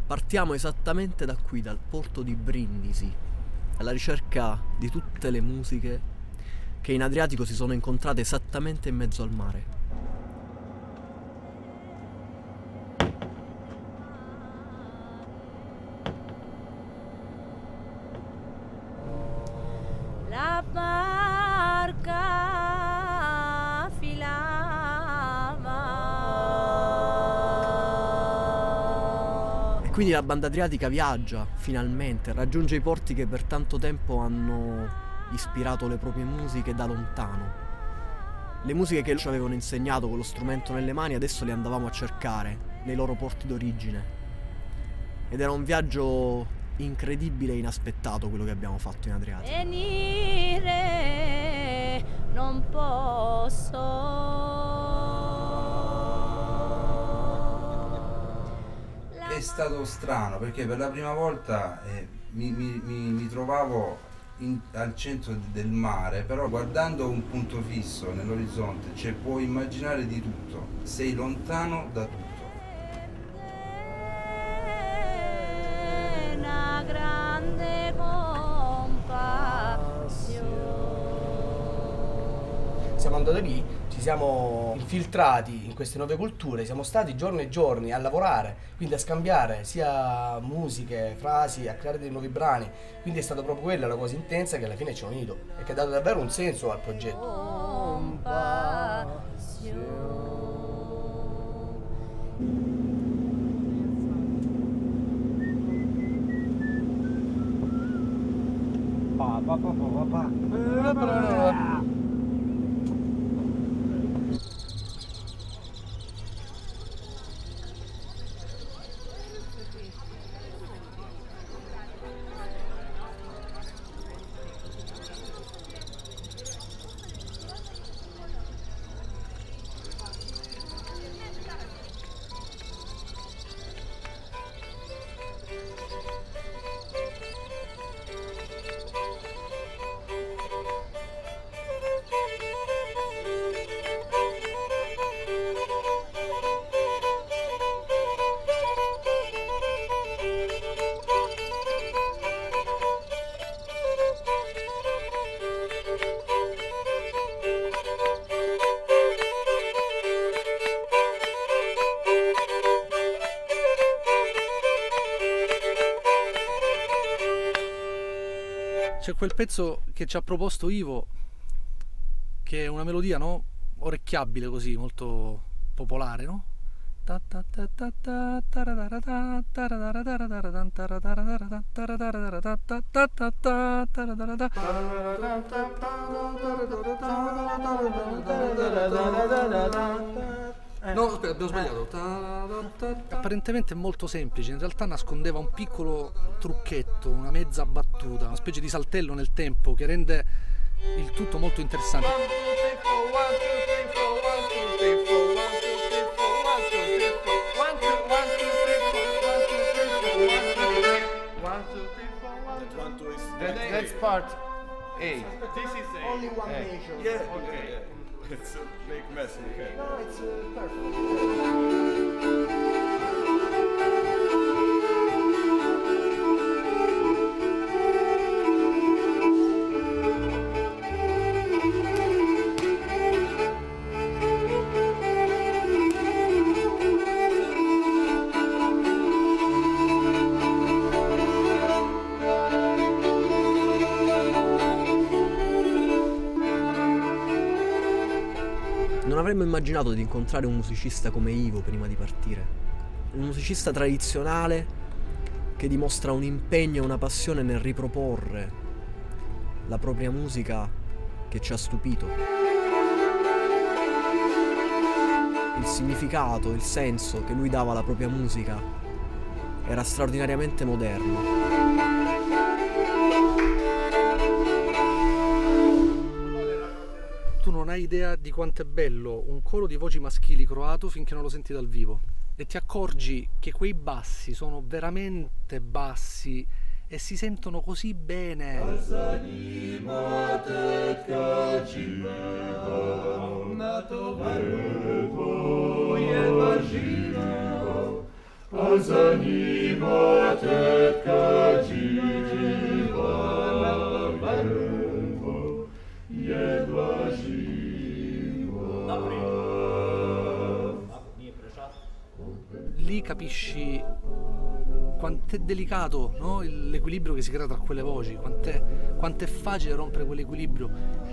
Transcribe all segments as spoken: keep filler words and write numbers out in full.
Partiamo esattamente da qui, dal porto di Brindisi, alla ricerca di tutte le musiche che in Adriatico si sono incontrate esattamente in mezzo al mare. La barca filava. E quindi la banda adriatica viaggia, finalmente, raggiunge i porti che per tanto tempo hanno ispirato le proprie musiche da lontano. Le musiche che ci avevano insegnato con lo strumento nelle mani adesso le andavamo a cercare nei loro porti d'origine. Ed era un viaggio incredibile e inaspettato quello che abbiamo fatto in Adriatico. Venire non posso. È stato strano perché per la prima volta eh, mi, mi, mi, mi trovavo in, al centro del mare, però guardando un punto fisso nell'orizzonte, cioè puoi immaginare di tutto, sei lontano da tutto. Una grande compassione. Siamo andati lì, ci siamo infiltrati in queste nuove culture, siamo stati giorni e giorni a lavorare, quindi a scambiare sia musiche, frasi, a creare dei nuovi brani. Quindi è stata proprio quella la cosa intensa che alla fine ci ha unito e che ha dato davvero un senso al progetto. Compassione. Pa, pa, pa, pa, pa, pa. C'è quel pezzo che ci ha proposto Ivo, che è una melodia, no? Orecchiabile così, molto popolare, no? No, aspetta, abbiamo sbagliato. Apparentemente è molto semplice, in realtà nascondeva un piccolo trucchetto, una mezza battuta, una specie di saltello nel tempo che rende il tutto molto interessante. That's part A. This is A. Only one measure. Yeah. Okay. Let's make mess. Okay. No, it's uh, perfect. Non avremmo immaginato di incontrare un musicista come Ivo prima di partire. Un musicista tradizionale che dimostra un impegno e una passione nel riproporre la propria musica che ci ha stupito. Il significato, il senso che lui dava alla propria musica era straordinariamente moderno. Tu non hai idea di quanto è bello un coro di voci maschili croato finché non lo senti dal vivo e ti accorgi che quei bassi sono veramente bassi e si sentono così bene. A Lì capisci quanto è delicato, no? L'equilibrio che si crea tra quelle voci, quant'è, quanto è facile rompere quell'equilibrio.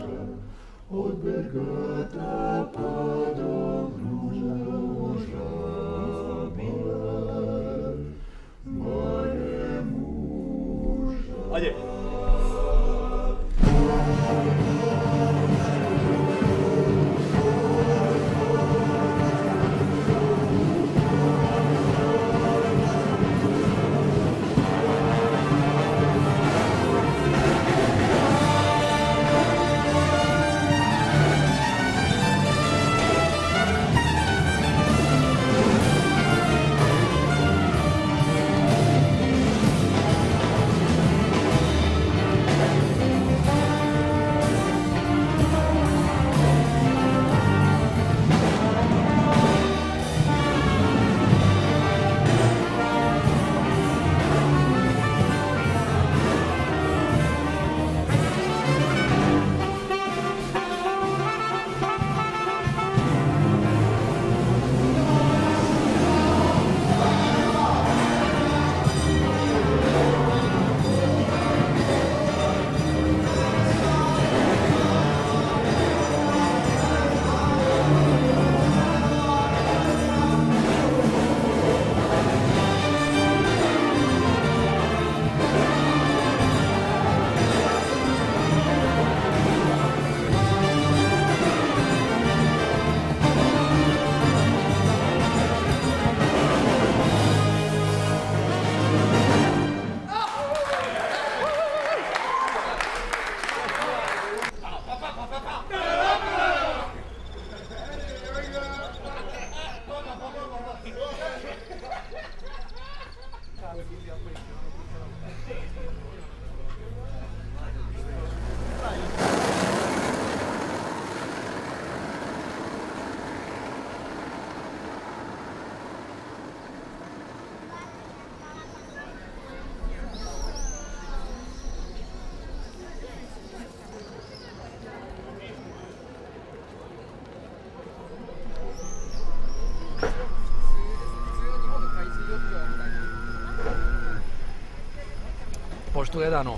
Porto Gaetano.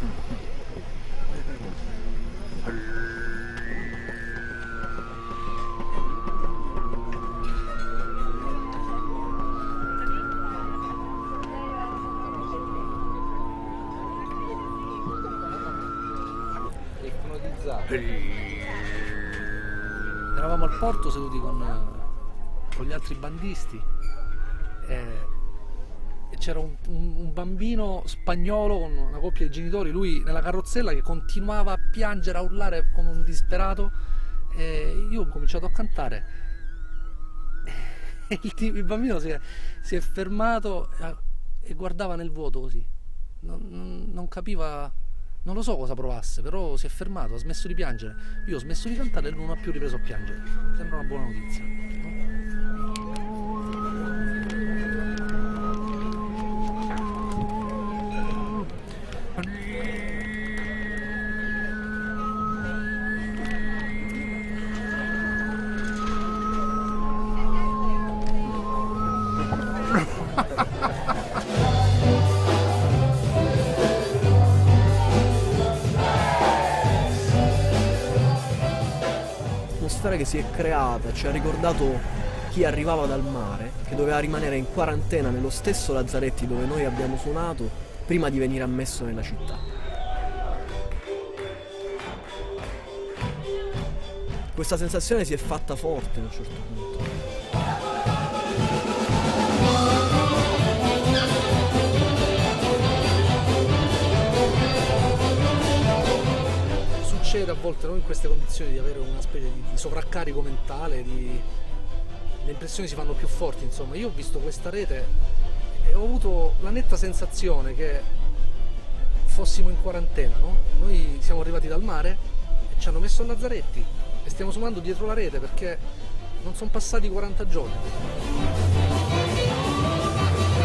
Eravamo al porto seduti con, con gli altri bandisti e, e c'era un, un, un bambino spagnolo con una coppia di genitori, lui nella carrozzella che continuava a piangere, a urlare come un disperato, e io ho cominciato a cantare e il, il bambino si è, si è fermato e guardava nel vuoto così, non, non, non capiva. Non lo so cosa provasse, però si è fermato, ha smesso di piangere. Io ho smesso di cantare e lui non ha più ripreso a piangere. Sembra una buona notizia, no? Che si è creata, ci ha ricordato chi arrivava dal mare, che doveva rimanere in quarantena nello stesso Lazzaretti dove noi abbiamo suonato prima di venire ammesso nella città. Questa sensazione si è fatta forte a un certo punto. Succede a volte, no, in queste condizioni di avere una specie di, di sovraccarico mentale, di... le impressioni si fanno più forti, insomma. Io ho visto questa rete e ho avuto la netta sensazione che fossimo in quarantena, no? Noi siamo arrivati dal mare e ci hanno messo a Lazzaretti e stiamo suonando dietro la rete perché non sono passati quaranta giorni.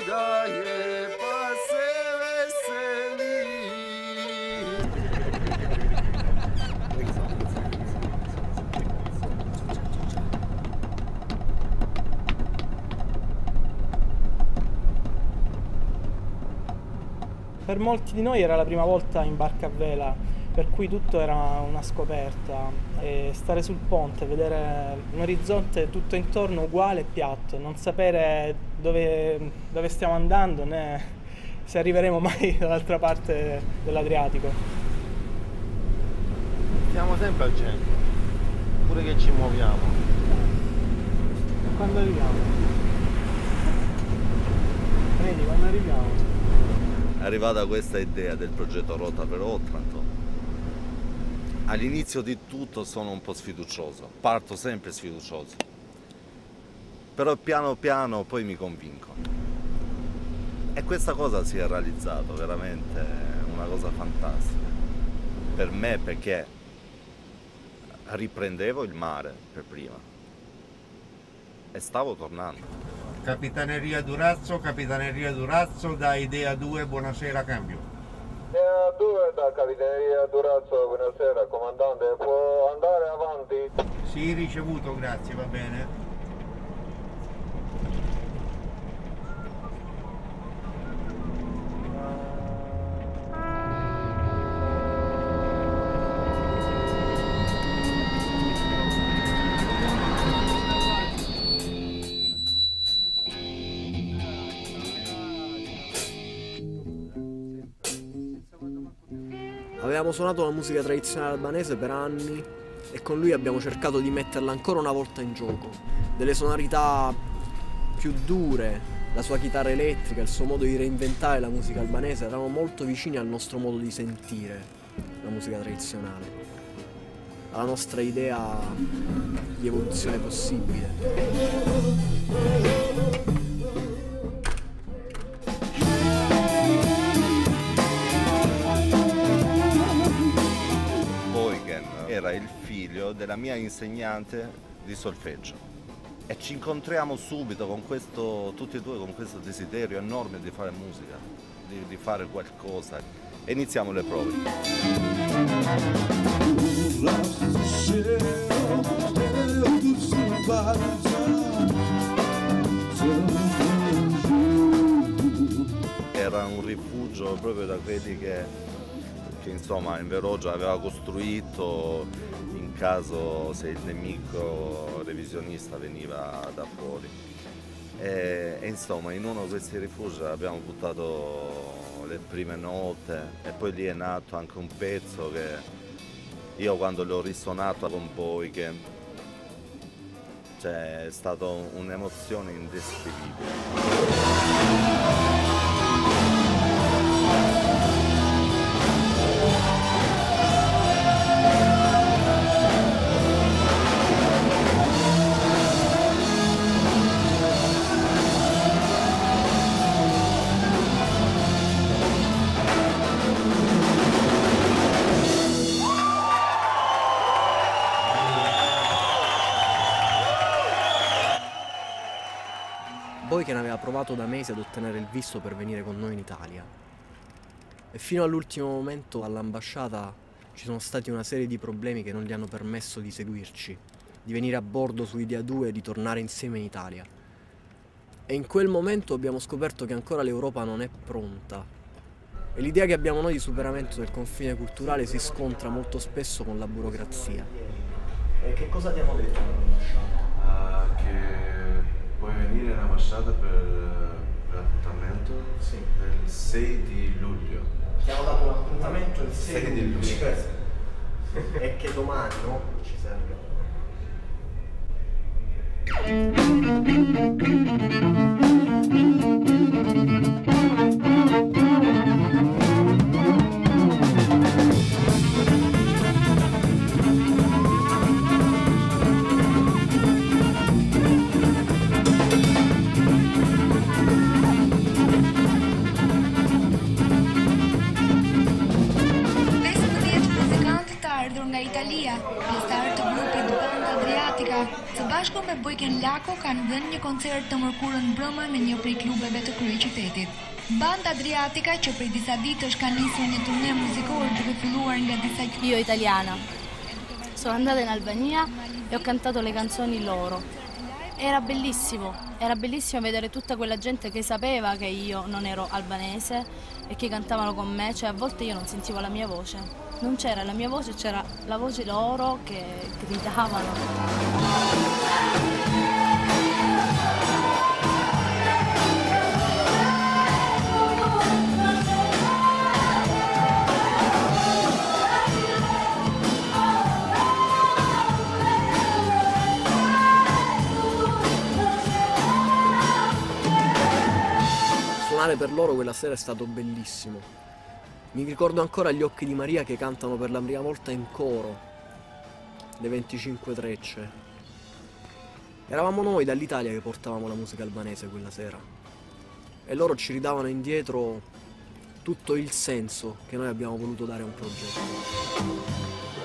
daje pa se veseli. Per molti di noi era la prima volta in barca a vela, per cui tutto era una scoperta. E stare sul ponte, vedere un orizzonte tutto intorno uguale e piatto, non sapere dove, dove stiamo andando né se arriveremo mai dall'altra parte dell'Adriatico. Stiamo sempre al centro, pure che ci muoviamo. Quando arriviamo? Vedi, quando arriviamo? È arrivata questa idea del progetto Rota per Otranto. All'inizio di tutto sono un po' sfiducioso, parto sempre sfiducioso, però piano piano poi mi convinco. E questa cosa si è realizzata, veramente una cosa fantastica. Per me perché riprendevo il mare per prima e stavo tornando. Capitaneria Durazzo, Capitaneria Durazzo, da Idea due, buonasera, cambio. Idea due da Capitaneria Durazzo, buonasera, comandante, può andare avanti? Sì, ricevuto, grazie, va bene. Avevamo suonato la musica tradizionale albanese per anni e con lui abbiamo cercato di metterla ancora una volta in gioco. Delle sonorità più dure, la sua chitarra elettrica, il suo modo di reinventare la musica albanese erano molto vicini al nostro modo di sentire la musica tradizionale, alla nostra idea di evoluzione possibile. Era il figlio della mia insegnante di solfeggio e ci incontriamo subito con questo, tutti e due con questo desiderio enorme di fare musica, di, di fare qualcosa e iniziamo le prove. Era un rifugio proprio da quelli che che insomma in Veroggia aveva costruito in caso se il nemico revisionista veniva da fuori. E, e insomma in uno di questi rifugi abbiamo buttato le prime note e poi lì è nato anche un pezzo che io quando l'ho risuonato con Boyken, cioè è stata un'emozione indescrivibile. Boyken aveva provato da mesi ad ottenere il visto per venire con noi in Italia e fino all'ultimo momento all'ambasciata ci sono stati una serie di problemi che non gli hanno permesso di seguirci, di venire a bordo su Idea due e di tornare insieme in Italia. E in quel momento abbiamo scoperto che ancora l'Europa non è pronta e l'idea che abbiamo noi di superamento del confine culturale si scontra molto spesso con la burocrazia. E che cosa ti hanno detto all'ambasciata? Uh, che puoi venire in ambasciata per, per l'appuntamento? Sì. Il sei di luglio. Ti hanno dato un appuntamento il sei, sei di luglio. luglio. E che domani, no? Ci serve. Nga Italia, le start grupi di banda adriatica, të bashku me Bojken Lako kanë dhënë një koncert të mërkurën mbrëmë në një prej klubeve të kryeqytetit. Banda Adriatica, që prej disa ditësh ka nisur një turne muzikore duke filluar nga disa Io italiana. Sono andata in Albania e ho cantato le canzoni loro. Era bellissimo, era bellissimo vedere tutta quella gente che sapeva che io non ero albanese e che cantavano con me, cioè a volte io non sentivo la mia voce. Non c'era la mia voce, c'era la voce loro che gridavano. Suonare per loro quella sera è stato bellissimo. Mi ricordo ancora gli occhi di Maria che cantano per la prima volta in coro le venticinque Trecce. Eravamo noi dall'Italia che portavamo la musica albanese quella sera e loro ci ridavano indietro tutto il senso che noi abbiamo voluto dare a un progetto.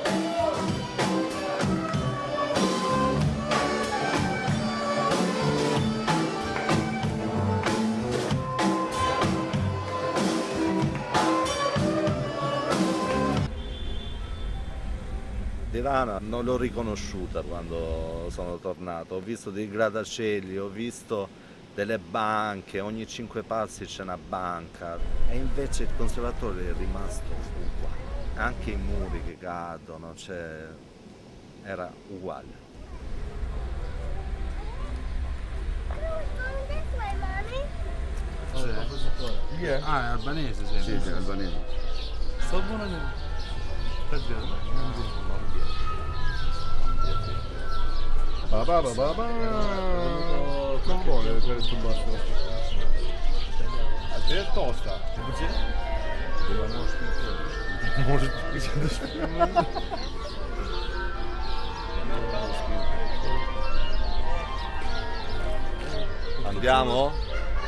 Tirana non l'ho riconosciuta quando sono tornato, ho visto dei grattacieli, ho visto delle banche, ogni cinque passi c'è una banca e invece il conservatorio è rimasto uguale, anche i muri che cadono, cioè, era uguale. Sì. Ah, è albanese, sì. Sì, sì, è albanese. Sto buono. Ba ba ba ba ba. Non vuole per il tuo basso. A te è tosta. Andiamo?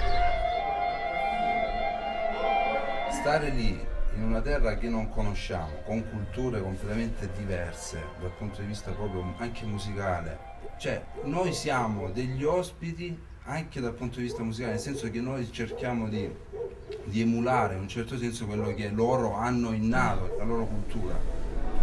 Stare lì in una terra che non conosciamo, con culture completamente diverse dal punto di vista proprio anche musicale, cioè noi siamo degli ospiti anche dal punto di vista musicale, nel senso che noi cerchiamo di, di emulare in un certo senso quello che loro hanno innato, la loro cultura.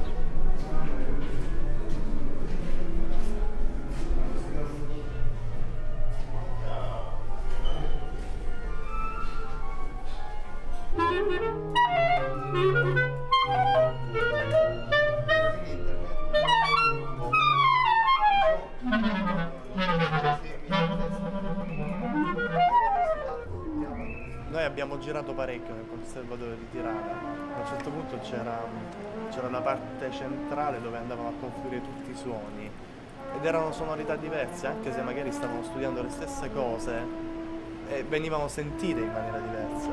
Noi abbiamo girato parecchio nel Conservatorio di Tirana, a un certo punto c'era la parte centrale dove andavano a confluire tutti i suoni ed erano sonorità diverse, anche se magari stavano studiando le stesse cose e venivano sentite in maniera diversa.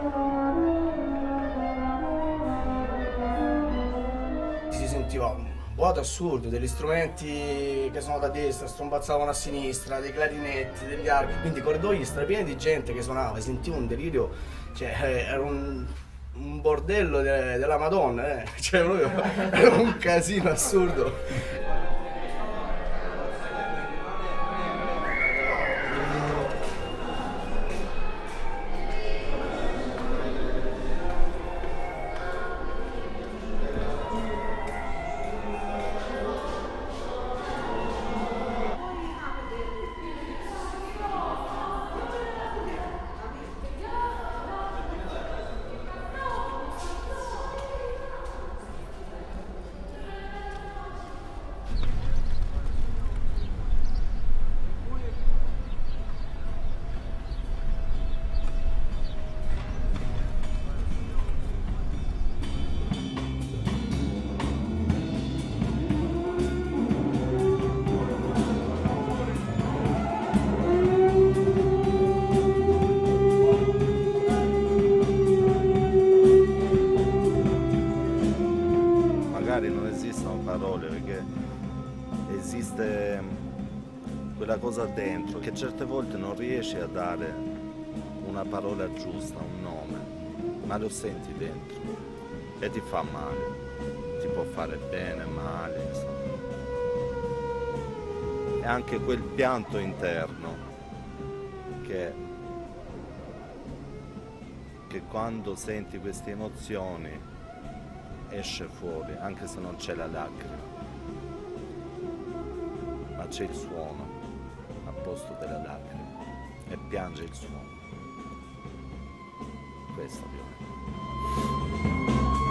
Si sentiva un vuoto assurdo, degli strumenti che sono da destra, strombazzavano a sinistra, dei clarinetti, degli archi, quindi corridoi strapieni di gente che suonava, sentivo un delirio, cioè era un, un bordello de, della Madonna, eh. Cioè proprio era un casino assurdo. Non esistono parole perché esiste quella cosa dentro che certe volte non riesci a dare una parola giusta, un nome, ma lo senti dentro e ti fa male, ti può fare bene, male, insomma. è anche quel pianto interno che, che quando senti queste emozioni esce fuori, anche se non c'è la lacrima, ma c'è il suono al posto della lacrima e piange il suono. Questo più o meno.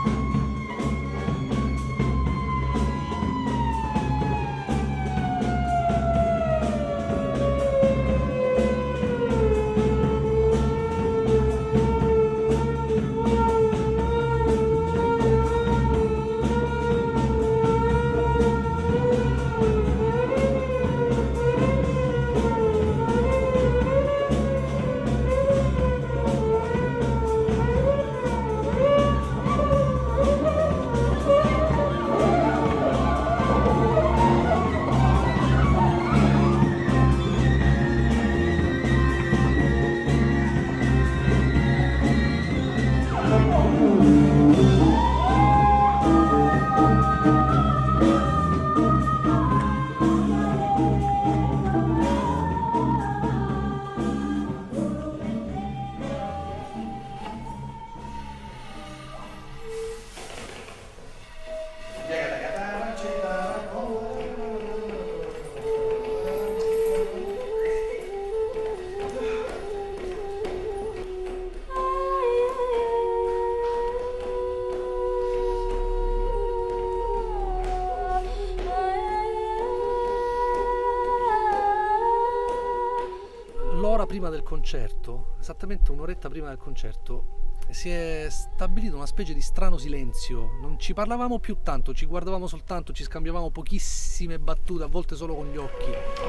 Prima del concerto, esattamente un'oretta prima del concerto, si è stabilito una specie di strano silenzio. Non ci parlavamo più tanto, ci guardavamo soltanto, ci scambiavamo pochissime battute, a volte solo con gli occhi.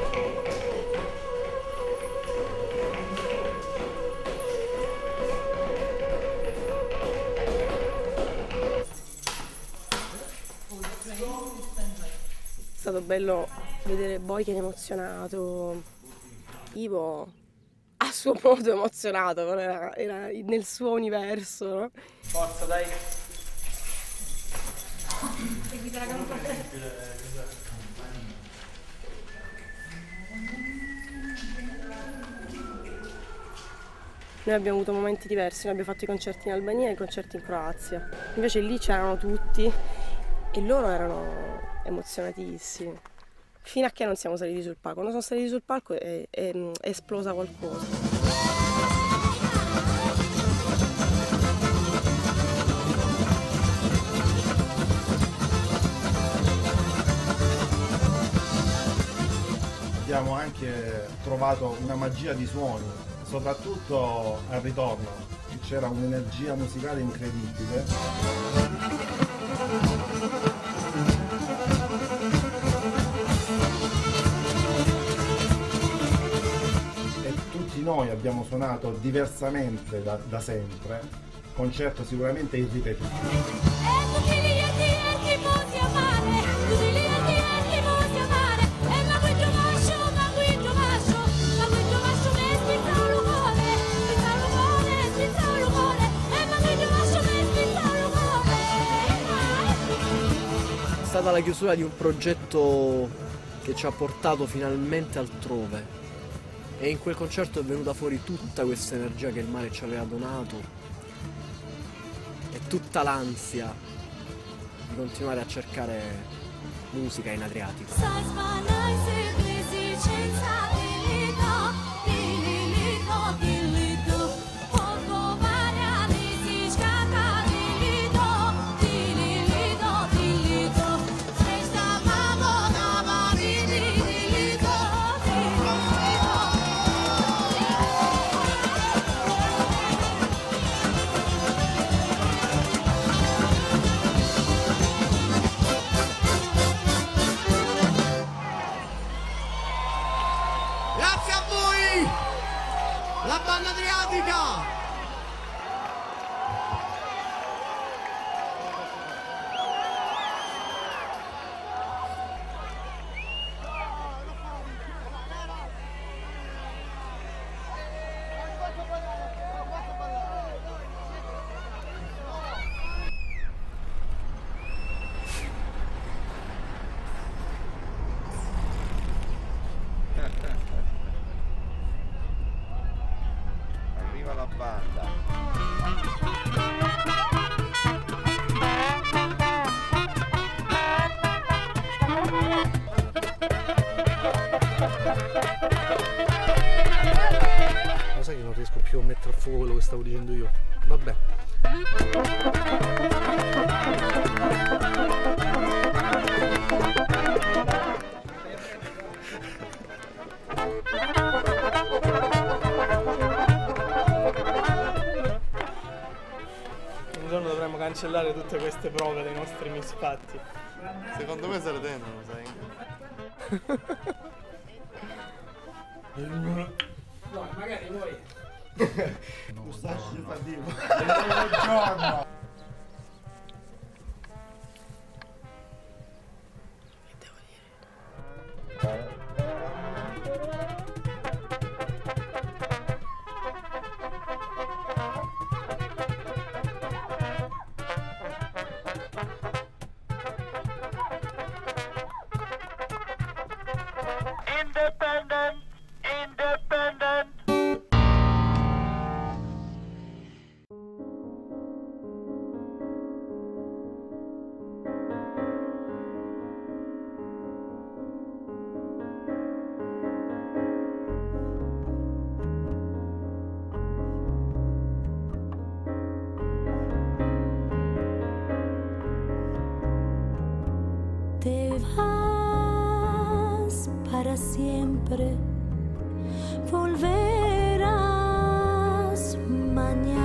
È stato bello vedere Boyken emozionato, Ivo a suo modo emozionato, però era, era nel suo universo, no? Forza, dai! Noi abbiamo avuto momenti diversi, noi abbiamo fatto i concerti in Albania e i concerti in Croazia. Invece lì c'erano tutti e loro erano emozionatissimi. Fino a che non siamo saliti sul palco. Quando sono saliti sul palco è, è, è esplosa qualcosa. Abbiamo anche trovato una magia di suoni, soprattutto al ritorno. C'era un'energia musicale incredibile. Noi abbiamo suonato diversamente da, da sempre, concerto sicuramente irripetibile. È stata la chiusura di un progetto che ci ha portato finalmente altrove. E in quel concerto è venuta fuori tutta questa energia che il mare ci aveva donato e tutta l'ansia di continuare a cercare musica in Adriatico. stavo dicendo io. Vabbè. Un giorno dovremmo cancellare tutte queste prove dei nostri misfatti. Secondo me se le tengono, sai. No, magari voi. Mustache fa Dio. Buongiorno. Independent, independent. Te vas para siempre, volverás mañana.